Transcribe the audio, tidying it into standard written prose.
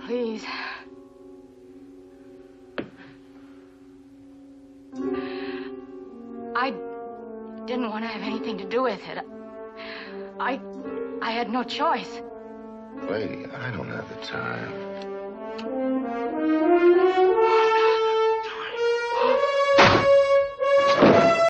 Please. I didn't want to have anything to do with it. I had no choice. Lady, I don't have the time.